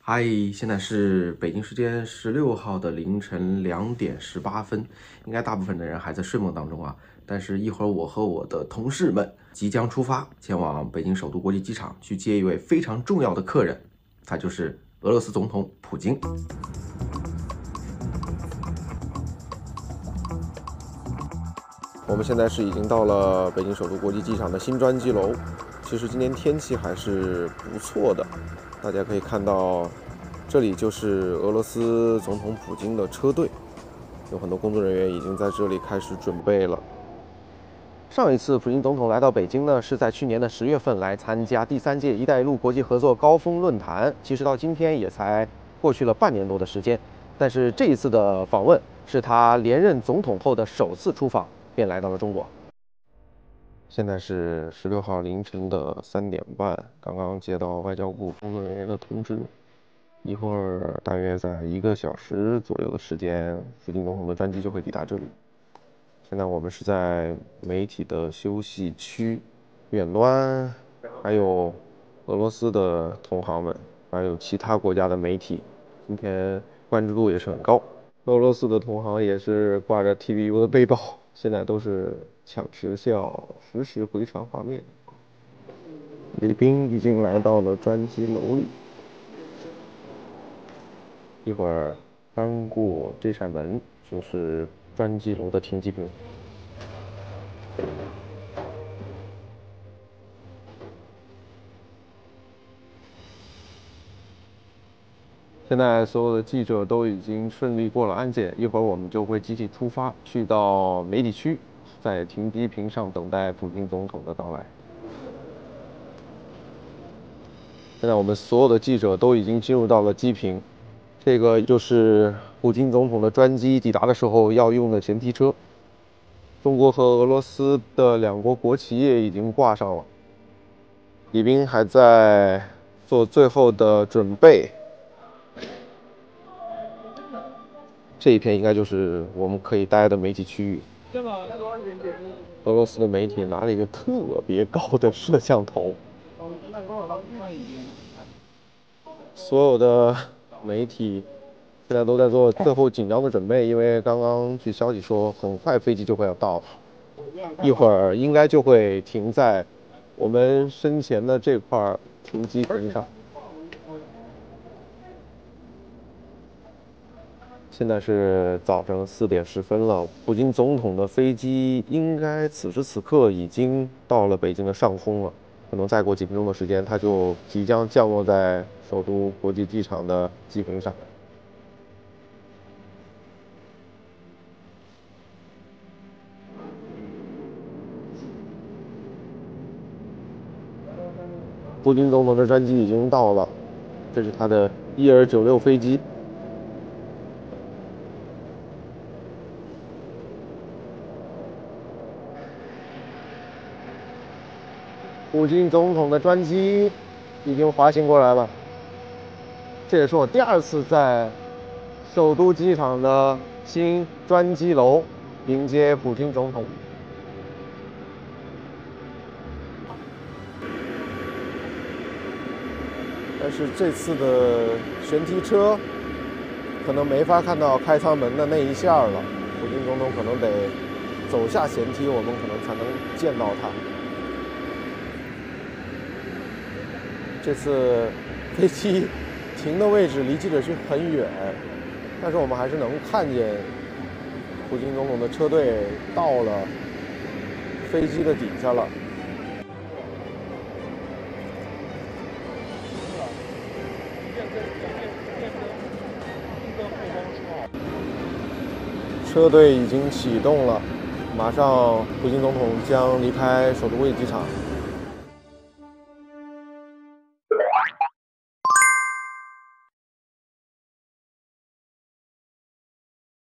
嗨，现在是北京时间16号的凌晨2点18分，应该大部分的人还在睡梦当中啊。但是，一会儿我和我的同事们即将出发，前往北京首都国际机场去接一位非常重要的客人，他就是俄罗斯总统普京。我们现在是已经到了北京首都国际机场的新专机楼。其实今天天气还是不错的，大家可以看到，这里就是俄罗斯总统普京的车队，有很多工作人员已经在这里开始准备了。上一次普京总统来到北京呢，是在去年的10月份来参加第3届“一带一路”国际合作高峰论坛。其实到今天也才过去了半年多的时间，但是这一次的访问是他连任总统后的首次出访，便来到了中国。现在是16号凌晨的3点半，刚刚接到外交部工作人员的通知，一会儿大约在1个小时左右的时间，普京总统的专机就会抵达这里。现在我们是在媒体的休息区，远端还有俄罗斯的同行们，还有其他国家的媒体，今天关注度也是很高。俄罗斯的同行也是挂着 TVU 的背包，现在都是抢时效，实时回传画面。礼宾已经来到了专机楼里，一会儿翻过这扇门就是专机楼的停机坪。现在所有的记者都已经顺利过了安检，一会儿我们就会集体出发，去到媒体区，在停机坪上等待普京总统的到来。现在我们所有的记者都已经进入到了机坪，这个就是普京总统的专机抵达的时候要用的前梯车。中国和俄罗斯的2国国旗也已经挂上了，礼宾还在做最后的准备。这一片应该就是我们可以待的媒体区域。俄罗斯的媒体拿了一个特别高的摄像头，所有的媒体现在都在做最后紧张的准备，因为刚刚据消息说，很快飞机就会要到了，一会儿应该就会停在我们身前的这块停机坪上。现在是早上4点10分了，普京总统的飞机应该此时此刻已经到了北京的上空了，可能再过几分钟的时间，它就即将降落在首都国际机场的机坪上。普京总统的专机已经到了，这是他的伊尔96飞机。普京总统的专机已经滑行过来了，这也是我第2次在首都机场的新专机楼迎接普京总统。但是这次的舷梯车可能没法看到开舱门的那一下了，普京总统可能得走下舷梯，我们可能才能见到他。这次飞机停的位置离记者区很远，但是我们还是能看见普京总统的车队到了飞机的底下了。车队已经启动了，马上普京总统将离开首都国际机场。